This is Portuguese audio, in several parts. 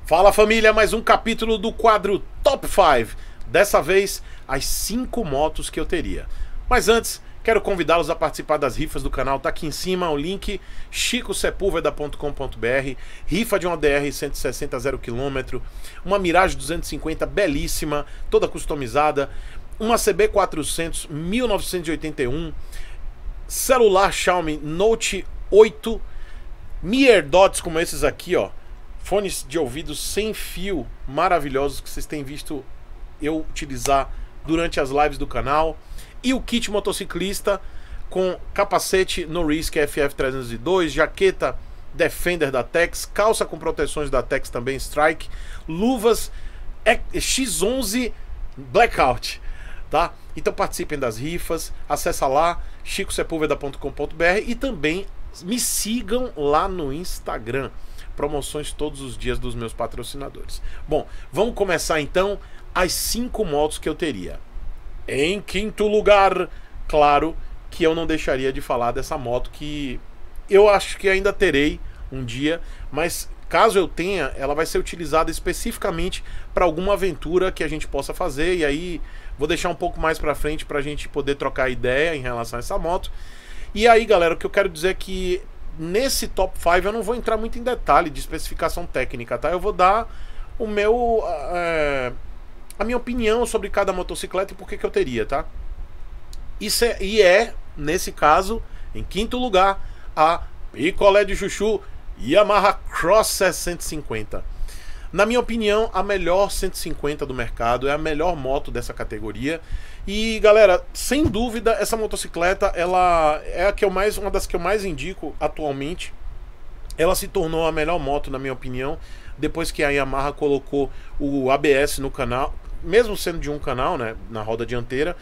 Fala família, mais um capítulo do quadro Top 5. Dessa vez, as 5 motos que eu teria. Mas antes, quero convidá-los a participar das rifas do canal. Tá aqui em cima o link chicosepulveda.com.br. Rifa de uma DR 160 0 km, uma Mirage 250 belíssima, toda customizada, uma CB400 1981, celular Xiaomi Note 8, Mi AirDots como esses aqui, ó. Fones de ouvido sem fio maravilhosos que vocês têm visto eu utilizar durante as lives do canal. E o kit motociclista com capacete Norisque FF302, jaqueta Defender da Tex, calça com proteções da Tex também Strike, luvas X11 Blackout, tá? Então participem das rifas, acessa lá chicosepulveda.com.br e também me sigam lá no Instagram. Promoções todos os dias dos meus patrocinadores. Bom, vamos começar então as 5 motos que eu teria. Em quinto lugar, claro que eu não deixaria de falar dessa moto que eu acho que ainda terei um dia, mas caso eu tenha, ela vai ser utilizada especificamente para alguma aventura que a gente possa fazer, e aí vou deixar um pouco mais para frente para a gente poder trocar ideia em relação a essa moto. E aí, galera, o que eu quero dizer é que nesse top 5 eu não vou entrar muito em detalhe de especificação técnica, tá? Eu vou dar o meu a minha opinião sobre cada motocicleta e por que eu teria, tá? Nesse caso, em quinto lugar, a picolé de chuchu Yamaha Cross 150. Na minha opinião, a melhor 150 do mercado, é a melhor moto dessa categoria. E galera, sem dúvida, essa motocicleta, ela é uma das que eu mais indico atualmente. Ela se tornou a melhor moto, na minha opinião, depois que a Yamaha colocou o ABS no canal, mesmo sendo de um canal, né, na roda dianteira,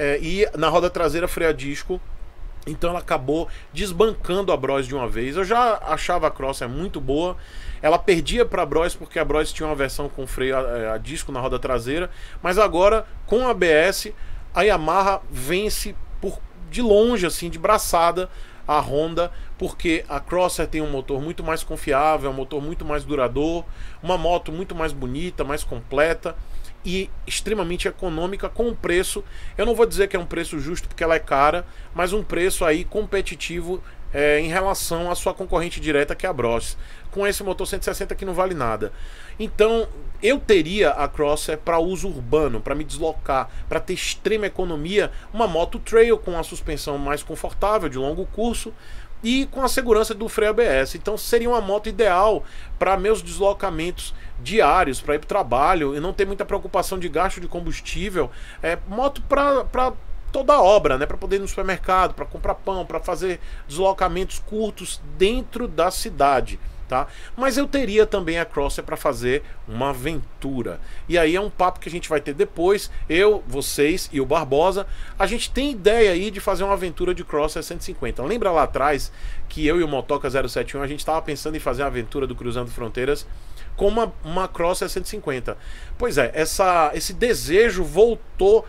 e na roda traseira freio a disco. Então ela acabou desbancando a Bros de uma vez. Eu já achava a Cross muito boa. Ela perdia para a Bros porque a Bros tinha uma versão com freio a disco na roda traseira. Mas agora, com a ABS, a Yamaha vence de longe, assim, de braçada, a Honda, porque a Crosser tem um motor muito mais confiável, um motor muito mais duradouro, uma moto muito mais bonita, mais completa e extremamente econômica, com um preço, eu não vou dizer que é um preço justo porque ela é cara, mas um preço aí competitivo em relação à sua concorrente direta, que é a Bros, com esse motor 160 que não vale nada. Então eu teria a Crosser para uso urbano, para me deslocar, para ter extrema economia, uma moto trail com a suspensão mais confortável de longo curso e com a segurança do freio ABS. Então seria uma moto ideal para meus deslocamentos diários, para ir para o trabalho e não ter muita preocupação de gasto de combustível. Moto para toda a obra, né? Para poder ir no supermercado, para comprar pão, para fazer deslocamentos curtos dentro da cidade. Tá? Mas eu teria também a Crosser para fazer uma aventura. E aí é um papo que a gente vai ter depois. Eu, vocês e o Barbosa, a gente tem ideia aí de fazer uma aventura de Crosser 150. Lembra lá atrás que eu e o Motoca 071 a gente estava pensando em fazer a aventura do Cruzando Fronteiras com uma Crosser 150. Pois é, esse desejo voltou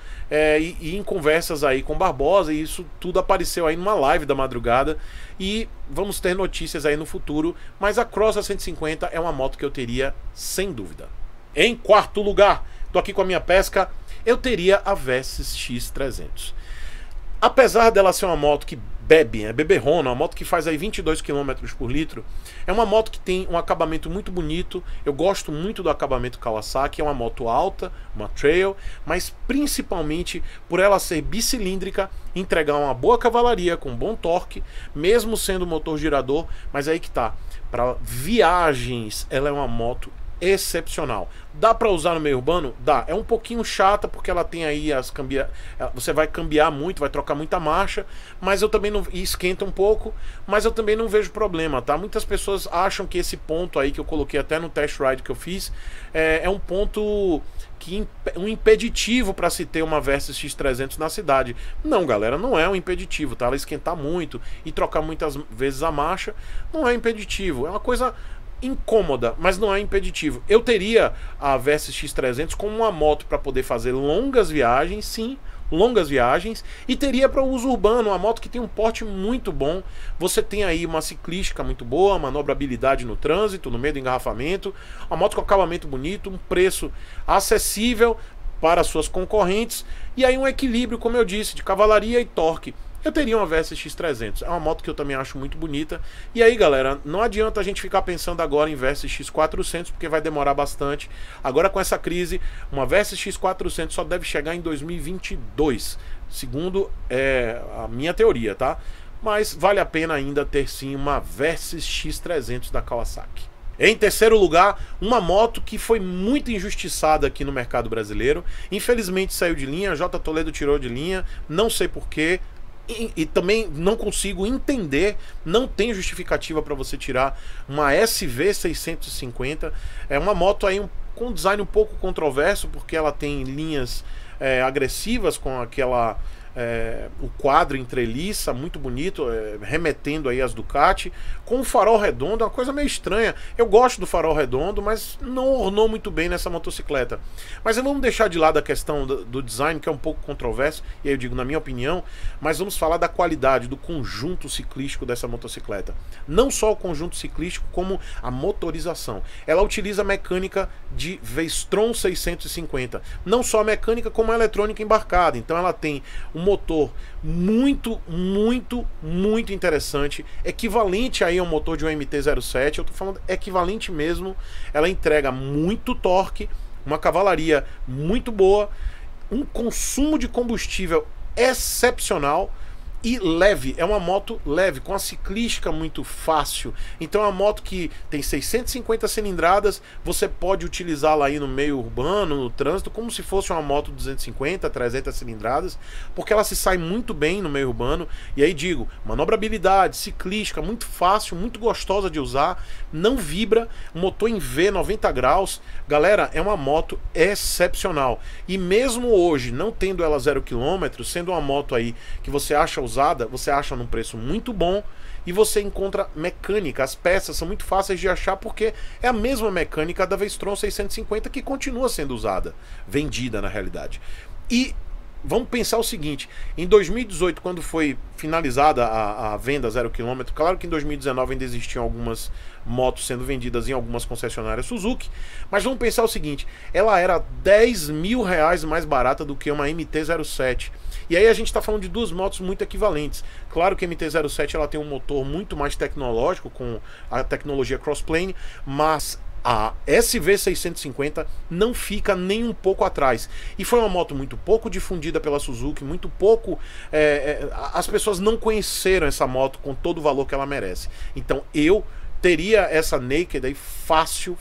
e em conversas aí com o Barbosa, e isso tudo apareceu aí numa live da madrugada, e vamos ter notícias aí no futuro, mas a Crosser 150 é uma moto que eu teria sem dúvida. Em quarto lugar, tô aqui com a minha pesca, eu teria a Versys X300. Apesar dela ser uma moto que bebe, beberrona, uma moto que faz aí 22 km por litro, é uma moto que tem um acabamento muito bonito. Eu gosto muito do acabamento Kawasaki, é uma moto alta, uma trail, mas principalmente por ela ser bicilíndrica, entregar uma boa cavalaria com bom torque, mesmo sendo motor girador. Mas aí que tá, para viagens ela é uma moto excepcional. Dá para usar no meio urbano? Dá. É um pouquinho chata porque ela tem aí você vai cambiar muito, vai trocar muita marcha, mas eu também não, e esquenta um pouco, mas eu também não vejo problema, tá? Muitas pessoas acham que esse ponto aí que eu coloquei até no test ride que eu fiz é um ponto um impeditivo para se ter uma Versys X300 na cidade. Não, galera, não é um impeditivo, tá? Ela esquentar muito e trocar muitas vezes a marcha não é impeditivo, é uma coisa incômoda, mas não é impeditivo. Eu teria a Versys X300 como uma moto para poder fazer longas viagens, sim, longas viagens, e teria para uso urbano, uma moto que tem um porte muito bom. Você tem aí uma ciclística muito boa, manobrabilidade no trânsito, no meio do engarrafamento, uma moto com acabamento bonito, um preço acessível para suas concorrentes, e aí um equilíbrio, como eu disse, de cavalaria e torque. Eu teria uma Versys X300, é uma moto que eu também acho muito bonita. E aí, galera, não adianta a gente ficar pensando agora em Versys X400, porque vai demorar bastante. Agora, com essa crise, uma Versys X400 só deve chegar em 2022, segundo a minha teoria, tá? Mas vale a pena ainda ter sim uma Versys X300 da Kawasaki. Em terceiro lugar, uma moto que foi muito injustiçada aqui no mercado brasileiro. Infelizmente saiu de linha, a J Toledo tirou de linha, não sei porquê. E também não consigo entender, não tem justificativa para você tirar uma SV650. É uma moto aí com um design um pouco controverso, porque ela tem linhas agressivas com aquela... o quadro em treliça, muito bonito, remetendo aí às Ducati, com um farol redondo, uma coisa meio estranha. Eu gosto do farol redondo, mas não ornou muito bem nessa motocicleta. Mas vamos deixar de lado a questão do design, que é um pouco controverso, e aí eu digo na minha opinião, mas vamos falar da qualidade, do conjunto ciclístico dessa motocicleta. Não só o conjunto ciclístico, como a motorização. Ela utiliza a mecânica de V-Strom 650. Não só a mecânica, como a eletrônica embarcada. Então ela tem um motor muito interessante, equivalente aí ao motor de um MT-07, eu tô falando equivalente mesmo. Ela entrega muito torque, uma cavalaria muito boa, um consumo de combustível excepcional e leve. É uma moto leve, com a ciclística muito fácil. Então é uma moto que tem 650 cilindradas, você pode utilizá-la aí no meio urbano, no trânsito, como se fosse uma moto 250, 300 cilindradas, porque ela se sai muito bem no meio urbano. E aí digo, manobrabilidade, ciclística, muito fácil, muito gostosa de usar, não vibra, motor em V, 90 graus. Galera, é uma moto excepcional. E mesmo hoje, não tendo ela 0 km, sendo uma moto aí que você acha usada, você acha num preço muito bom, e você encontra mecânica. As peças são muito fáceis de achar, porque é a mesma mecânica da V-Strom 650 que continua sendo usada, vendida na realidade. E vamos pensar o seguinte, em 2018, quando foi finalizada a venda 0 km, claro que em 2019 ainda existiam algumas motos sendo vendidas em algumas concessionárias Suzuki, mas vamos pensar o seguinte, ela era 10 mil reais mais barata do que uma MT-07. E aí a gente está falando de duas motos muito equivalentes. Claro que a MT-07 ela tem um motor muito mais tecnológico, com a tecnologia crossplane, mas a SV650 não fica nem um pouco atrás. E foi uma moto muito pouco difundida pela Suzuki, muito pouco... as pessoas não conheceram essa moto com todo o valor que ela merece. Então eu teria essa Naked aí fácil,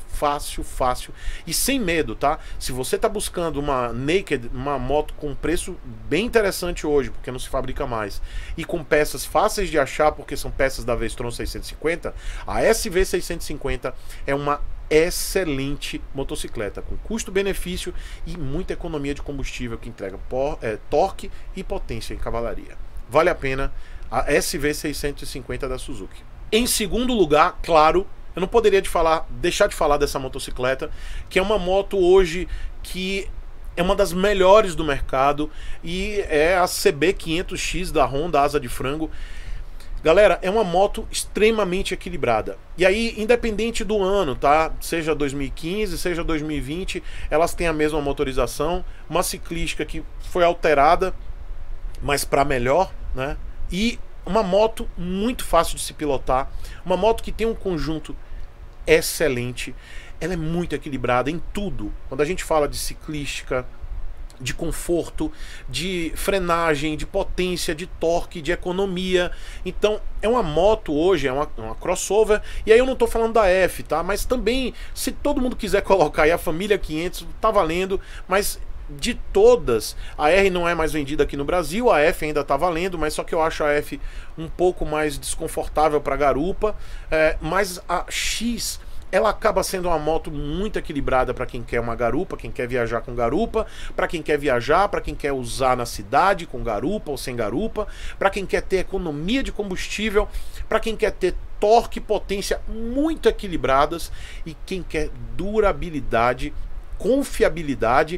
e sem medo, tá? Se você tá buscando uma Naked, uma moto com preço bem interessante hoje, porque não se fabrica mais, e com peças fáceis de achar, porque são peças da V-Strom 650, a SV650 é uma excelente motocicleta, com custo-benefício e muita economia de combustível, que entrega torque e potência em cavalaria. Vale a pena a SV650 da Suzuki. Em segundo lugar, claro, eu não poderia deixar de falar dessa motocicleta, que é uma moto hoje que é uma das melhores do mercado, e é a CB500X da Honda Asa de Frango. Galera, é uma moto extremamente equilibrada. E aí, independente do ano, tá? Seja 2015, seja 2020, elas têm a mesma motorização, uma ciclística que foi alterada, mas para melhor, né? E uma moto muito fácil de se pilotar, uma moto que tem um conjunto excelente, ela é muito equilibrada em tudo. Quando a gente fala de ciclística, de conforto, de frenagem, de potência, de torque, de economia. Então é uma moto hoje, é uma crossover. E aí eu não estou falando da F, tá? Mas também, se todo mundo quiser colocar aí a família 500, tá valendo. Mas de todas, a R não é mais vendida aqui no Brasil, a F ainda tá valendo, mas só que eu acho a F um pouco mais desconfortável para garupa, mas a X, ela acaba sendo uma moto muito equilibrada para quem quer uma garupa, quem quer viajar com garupa, para quem quer viajar, para quem quer usar na cidade com garupa ou sem garupa, para quem quer ter economia de combustível, para quem quer ter torque e potência muito equilibradas, e quem quer durabilidade, confiabilidade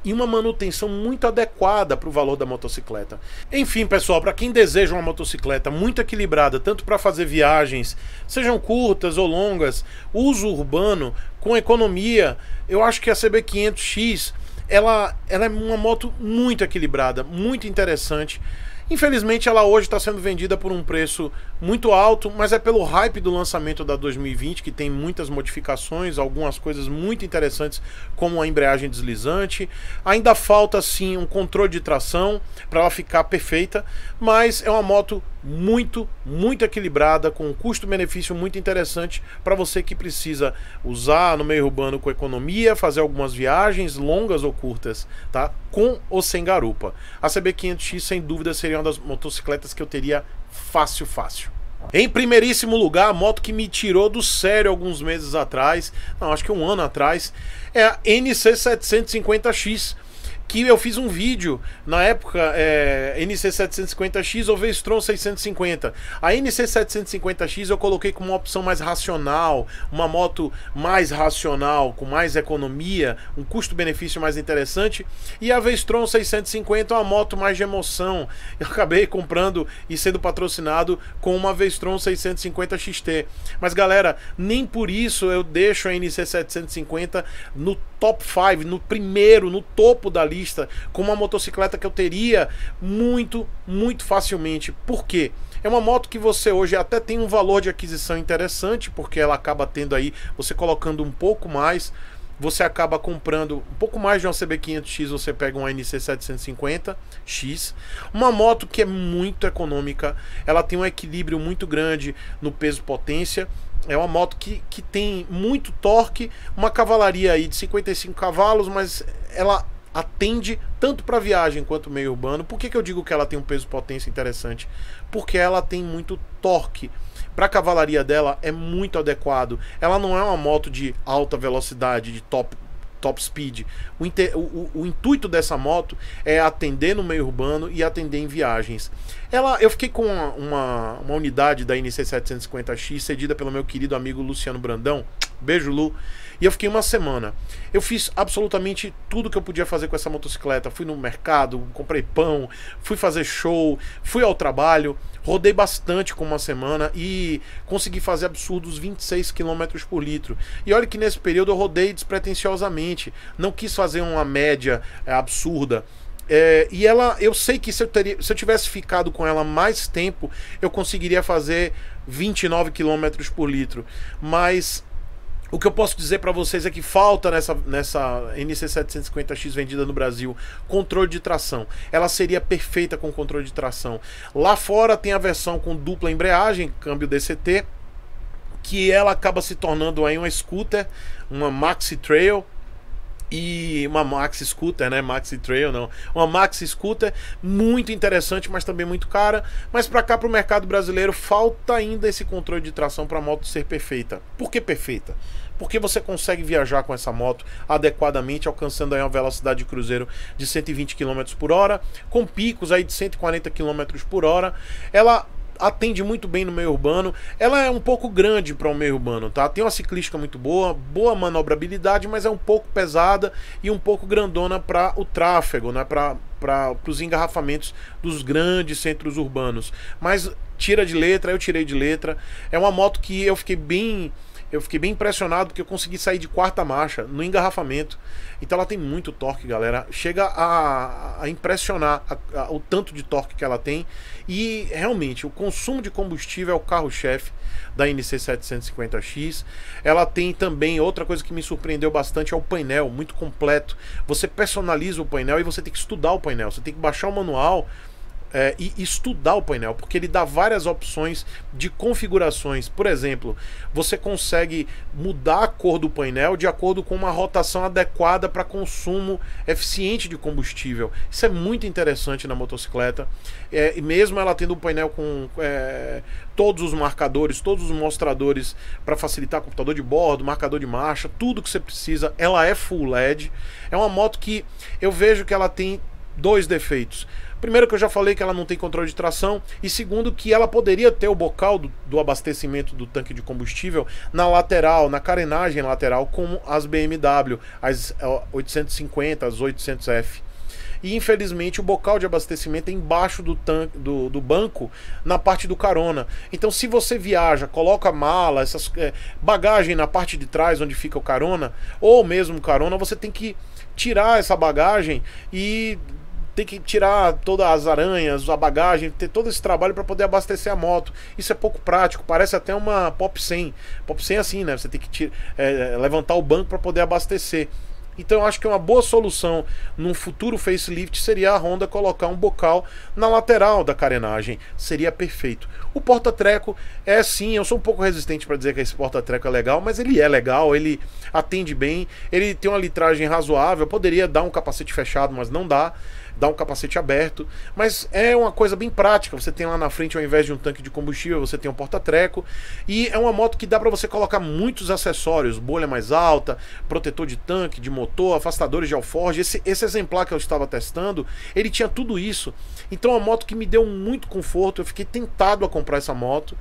e uma manutenção muito adequada para o valor da motocicleta. Enfim, pessoal, para quem deseja uma motocicleta muito equilibrada, tanto para fazer viagens, sejam curtas ou longas, uso urbano, com economia, eu acho que a CB500X, ela é uma moto muito equilibrada, muito interessante. Infelizmente ela hoje está sendo vendida por um preço muito alto, mas é pelo hype do lançamento da 2020, que tem muitas modificações, algumas coisas muito interessantes, como a embreagem deslizante. Ainda falta sim um controle de tração para ela ficar perfeita, mas é uma moto muito equilibrada, com um custo-benefício muito interessante para você que precisa usar no meio urbano com economia, fazer algumas viagens longas ou curtas, tá? Com ou sem garupa. A CB500X sem dúvida seria uma das motocicletas que eu teria fácil. Em primeiríssimo lugar, a moto que me tirou do sério alguns meses atrás, não, acho que um ano atrás, é a NC750X, que eu fiz um vídeo na época, NC750X ou V-Strom 650. A NC750X eu coloquei como uma opção mais racional, uma moto mais racional, com mais economia, um custo-benefício mais interessante, e a V-Strom 650 é uma moto mais de emoção. Eu acabei comprando e sendo patrocinado com uma V-Strom 650 XT. Mas galera, nem por isso eu deixo a NC750 no top 5, no primeiro, no topo da lista, com uma motocicleta que eu teria muito facilmente. Por quê? É uma moto que você hoje até tem um valor de aquisição interessante, porque ela acaba tendo aí, você colocando um pouco mais, você acaba comprando um pouco mais de uma CB500X, você pega uma NC750X, uma moto que é muito econômica, ela tem um equilíbrio muito grande no peso-potência. É uma moto que tem muito torque, uma cavalaria aí de 55 cavalos, mas ela atende tanto para viagem quanto meio urbano. Por que eu digo que ela tem um peso-potência interessante? Porque ela tem muito torque. Para a cavalaria dela é muito adequado. Ela não é uma moto de alta velocidade, de top speed. O intuito dessa moto é atender no meio urbano e atender em viagens. Eu fiquei com uma unidade da NC750X cedida pelo meu querido amigo Luciano Brandão. Beijo, Lu. E eu fiquei uma semana. Eu fiz absolutamente tudo que eu podia fazer com essa motocicleta. Fui no mercado, comprei pão, fui fazer show, fui ao trabalho, rodei bastante com uma semana e consegui fazer absurdos 26 km por litro. E olha que nesse período eu rodei despretensiosamente. Não quis fazer uma média absurda. E eu sei que se eu tivesse ficado com ela mais tempo, eu conseguiria fazer 29 km por litro. Mas o que eu posso dizer para vocês é que falta nessa NC750X vendida no Brasil controle de tração. Ela seria perfeita com controle de tração. Lá fora tem a versão com dupla embreagem, câmbio DCT, que ela acaba se tornando aí uma scooter, uma maxi trail. E uma maxi scooter, né? Maxi trail não. Uma maxi scooter muito interessante, mas também muito cara. Mas para cá, para o mercado brasileiro, falta ainda esse controle de tração para a moto ser perfeita. Por que perfeita? Porque você consegue viajar com essa moto adequadamente, alcançando aí uma velocidade de cruzeiro de 120 km por hora, com picos aí de 140 km por hora. Ela atende muito bem no meio urbano. Ela é um pouco grande para o meio urbano, tá? Tem uma ciclística muito boa, boa manobrabilidade, mas é um pouco pesada e um pouco grandona para o tráfego, né? Para os engarrafamentos dos grandes centros urbanos. Mas tira de letra, eu tirei de letra. É uma moto que eu fiquei bem impressionado, porque eu consegui sair de quarta marcha no engarrafamento. Então ela tem muito torque, galera. Chega a impressionar o tanto de torque que ela tem. E realmente o consumo de combustível é o carro-chefe da NC750X. Ela tem também outra coisa que me surpreendeu bastante, é o painel muito completo. Você personaliza o painel e você tem que estudar o painel. Você tem que baixar o manual e estudar o painel, porque ele dá várias opções de configurações. Por exemplo, você consegue mudar a cor do painel de acordo com uma rotação adequada para consumo eficiente de combustível. Isso é muito interessante na motocicleta, e mesmo ela tendo um painel com todos os marcadores, todos os mostradores para facilitar computador de bordo, marcador de marcha, tudo que você precisa. Ela é full LED. É uma moto que eu vejo que ela tem dois defeitos. Primeiro que eu já falei que ela não tem controle de tração, e segundo que ela poderia ter o bocal do abastecimento do tanque de combustível na lateral, na carenagem lateral, como as BMW, as 850, as 800F. E infelizmente o bocal de abastecimento é embaixo do banco, na parte do carona. Então se você viaja, coloca mala, bagagem na parte de trás onde fica o carona, ou mesmo carona, você tem que tirar essa bagagem e tem que tirar todas as aranhas, a bagagem, ter todo esse trabalho para poder abastecer a moto. Isso é pouco prático, parece até uma Pop 100. Pop 100 é assim, né? Você tem que levantar o banco para poder abastecer. Então eu acho que uma boa solução num futuro facelift seria a Honda colocar um bocal na lateral da carenagem. Seria perfeito. O porta-treco é sim, eu sou um pouco resistente para dizer que esse porta-treco é legal, mas ele é legal, ele atende bem, ele tem uma litragem razoável, poderia dar um capacete fechado, mas não dá. Dá um capacete aberto, mas é uma coisa bem prática. Você tem lá na frente, ao invés de um tanque de combustível, você tem um porta-treco, e é uma moto que dá para você colocar muitos acessórios, bolha mais alta, protetor de tanque, de motor, afastadores de alforge. Esse exemplar que eu estava testando, ele tinha tudo isso. Então é uma moto que me deu muito conforto, eu fiquei tentado a comprar essa moto.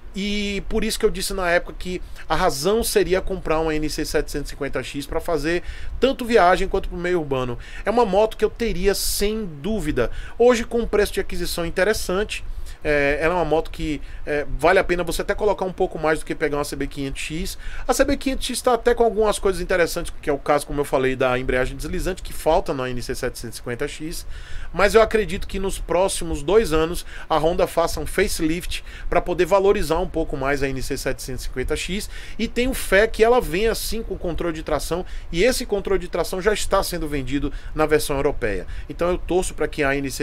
E por isso que eu disse na época que a razão seria comprar uma NC 750X para fazer tanto viagem quanto para o meio urbano. É uma moto que eu teria sem dúvida. Hoje com um preço de aquisição interessante, ela é uma moto que vale a pena você até colocar um pouco mais do que pegar uma CB500X. A CB500X está até com algumas coisas interessantes, que é o caso, como eu falei, da embreagem deslizante, que falta na NC 750X. Mas eu acredito que nos próximos 2 anos a Honda faça um facelift para poder valorizar um pouco mais a NC 750X, e tenho fé que ela venha assim com controle de tração, e esse controle de tração já está sendo vendido na versão europeia. Então eu torço para que a NC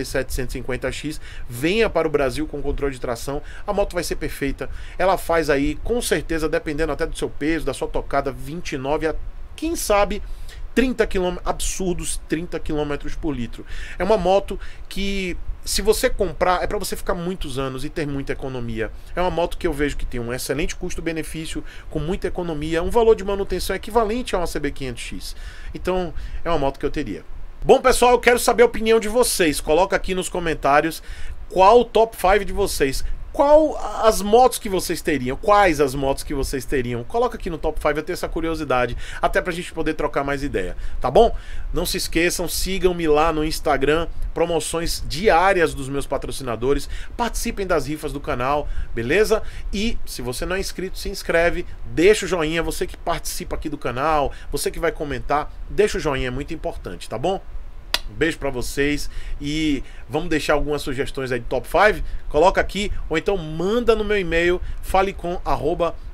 750X venha para o Brasil com controle de tração. A moto vai ser perfeita. Ela faz aí, com certeza, dependendo até do seu peso, da sua tocada, 29 a, quem sabe, 30 km, absurdos 30 km por litro. É uma moto que, se você comprar, é para você ficar muitos anos e ter muita economia. É uma moto que eu vejo que tem um excelente custo-benefício, com muita economia, um valor de manutenção equivalente a uma CB500X. Então, é uma moto que eu teria. Bom, pessoal, eu quero saber a opinião de vocês. Coloca aqui nos comentários qual o top 5 de vocês. Qual as motos que vocês teriam? Quais as motos que vocês teriam? Coloca aqui no top 5, eu tenho essa curiosidade, até pra gente poder trocar mais ideia, tá bom? Não se esqueçam, sigam-me lá no Instagram, promoções diárias dos meus patrocinadores, participem das rifas do canal, beleza? E se você não é inscrito, se inscreve, deixa o joinha, você que participa aqui do canal, você que vai comentar, deixa o joinha, é muito importante, tá bom? Um beijo pra vocês, e vamos deixar algumas sugestões aí de top 5, coloca aqui, ou então manda no meu e-mail,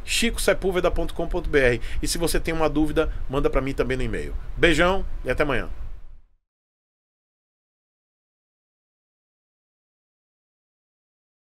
falecom@chicosepulveda.com.br, e se você tem uma dúvida, manda pra mim também no e-mail. Beijão e até amanhã.